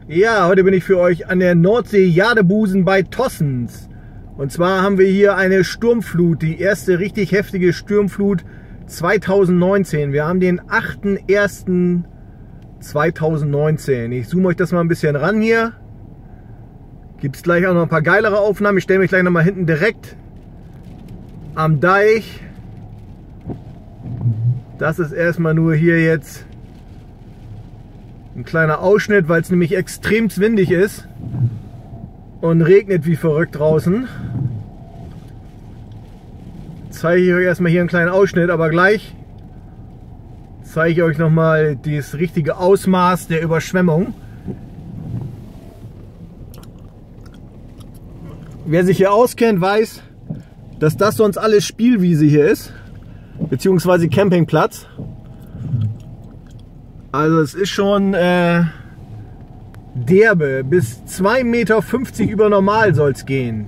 Ja, heute bin ich für euch an der Nordsee Jadebusen bei Tossens. Und zwar haben wir hier eine Sturmflut, die erste richtig heftige Sturmflut 2019. Wir haben den 8.1.2019. Ich zoome euch das mal ein bisschen ran hier. Gibt es gleich auch noch ein paar geilere Aufnahmen. Ich stelle mich gleich noch mal hinten direkt am Deich. Das ist erstmal nur hier jetzt ein kleiner Ausschnitt, weil es nämlich extrem windig ist und regnet wie verrückt draußen. Zeige ich euch erstmal hier einen kleinen Ausschnitt, aber gleich zeige ich euch nochmal das richtige Ausmaß der Überschwemmung. Wer sich hier auskennt, weiß, dass das sonst alles Spielwiese hier ist, beziehungsweise Campingplatz. Also es ist schon derbe. Bis 2,50 Meter über normal soll es gehen.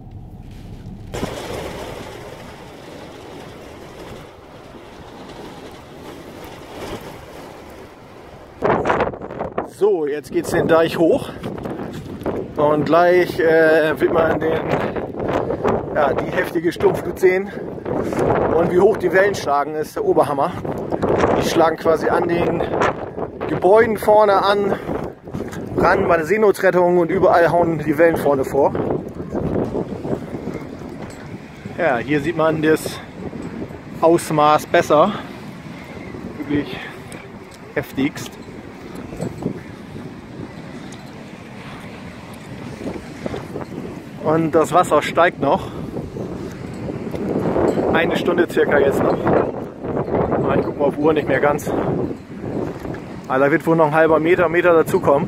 So, jetzt geht es den Deich hoch. Und gleich wird man die heftige Sturmflut sehen. Und wie hoch die Wellen schlagen, ist der Oberhammer. Die schlagen quasi an den Gebäuden vorne an, ran bei der Seenotrettung und überall hauen die Wellen vorne vor. Ja, hier sieht man das Ausmaß besser. Wirklich heftigst. Und das Wasser steigt noch. Eine Stunde circa jetzt noch. Ich gucke mal auf Uhr, nicht mehr ganz. Aber da wird wohl noch ein halber Meter dazukommen.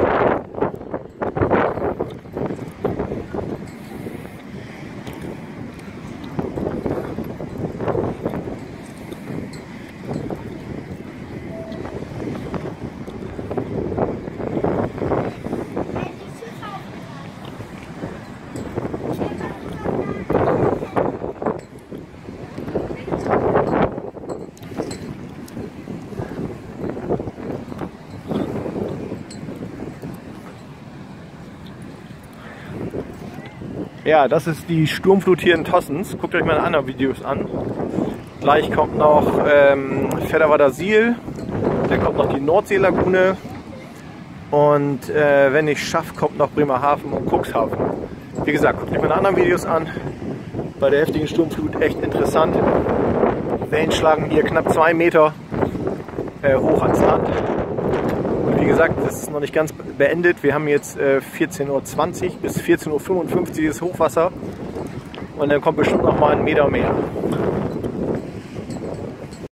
Ja, das ist die Sturmflut hier in Tossens. Guckt euch meine anderen Videos an. Gleich kommt noch Fedderwader Siel. Dann kommt noch die Nordseelagune. Und wenn ich schaffe, kommt noch Bremerhaven und Cuxhaven. Wie gesagt, guckt euch meine anderen Videos an. Bei der heftigen Sturmflut echt interessant. Die Wellen schlagen hier knapp 2 Meter hoch ans Land. Und wie gesagt, das ist noch nicht ganz beendet. Wir haben jetzt 14:20 Uhr bis 14:55 Uhr ist Hochwasser. Und dann kommt bestimmt noch mal ein Meter mehr.